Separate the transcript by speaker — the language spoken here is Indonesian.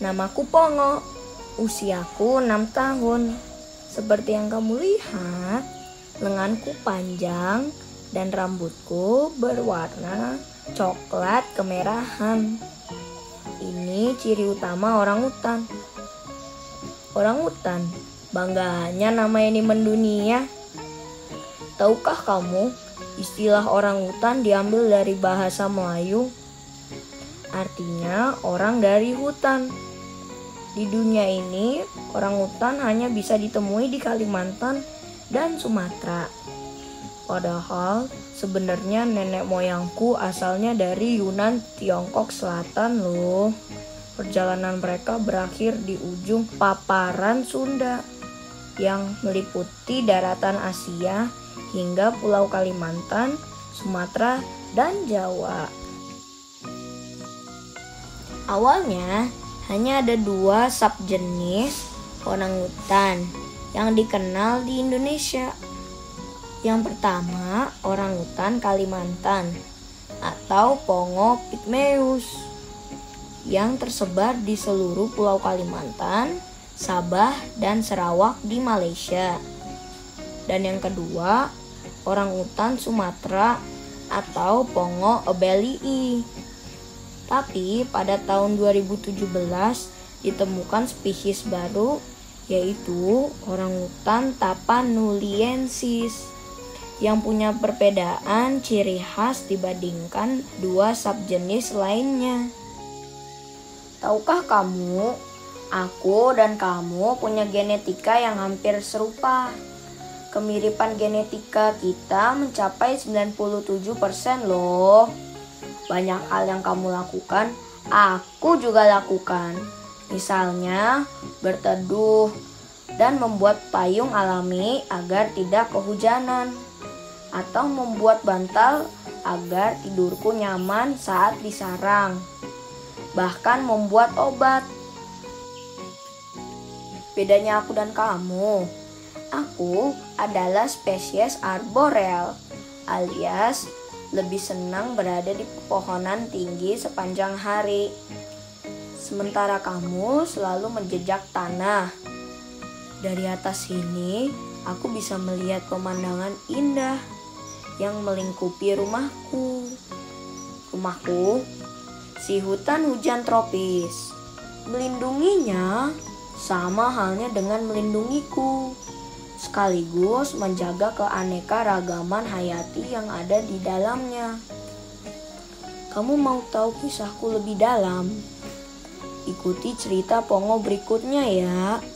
Speaker 1: Namaku Pongo, usiaku 6 tahun. Seperti yang kamu lihat, lenganku panjang dan rambutku berwarna coklat kemerahan. Ini ciri utama orangutan. Orangutan, banggaannya nama ini mendunia. Tahukah kamu, istilah orangutan diambil dari bahasa Melayu. Artinya orang dari hutan. Di dunia ini, orangutan hanya bisa ditemui di Kalimantan dan Sumatera. Padahal sebenarnya nenek moyangku asalnya dari Yunan, Tiongkok Selatan loh. Perjalanan mereka berakhir di ujung paparan Sunda yang meliputi daratan Asia hingga Pulau Kalimantan, Sumatera, dan Jawa. Awalnya hanya ada 2 subjenis orangutan yang dikenal di Indonesia. Yang pertama, orangutan Kalimantan atau Pongo pygmaeus yang tersebar di seluruh Pulau Kalimantan, Sabah, dan Sarawak di Malaysia. Dan yang kedua, orangutan Sumatera atau Pongo abellii. Tapi pada tahun 2017 ditemukan spesies baru, yaitu orangutan tapanuliensis yang punya perbedaan ciri khas dibandingkan 2 subjenis lainnya. Tahukah kamu, aku dan kamu punya genetika yang hampir serupa. Kemiripan genetika kita mencapai 97% loh. Banyak hal yang kamu lakukan, aku juga lakukan. Misalnya, berteduh dan membuat payung alami agar tidak kehujanan. Atau membuat bantal agar tidurku nyaman saat di sarang. Bahkan membuat obat. Bedanya aku dan kamu, aku adalah spesies arboreal, alias lebih senang berada di pepohonan tinggi sepanjang hari. Sementara kamu selalu menjejak tanah. Dari atas sini, aku bisa melihat pemandangan indah yang melingkupi rumahku. Rumahku, si hutan hujan tropis. Melindunginya sama halnya dengan melindungiku, sekaligus menjaga keanekaragaman hayati yang ada di dalamnya. Kamu mau tahu kisahku lebih dalam? Ikuti cerita Pongo berikutnya ya.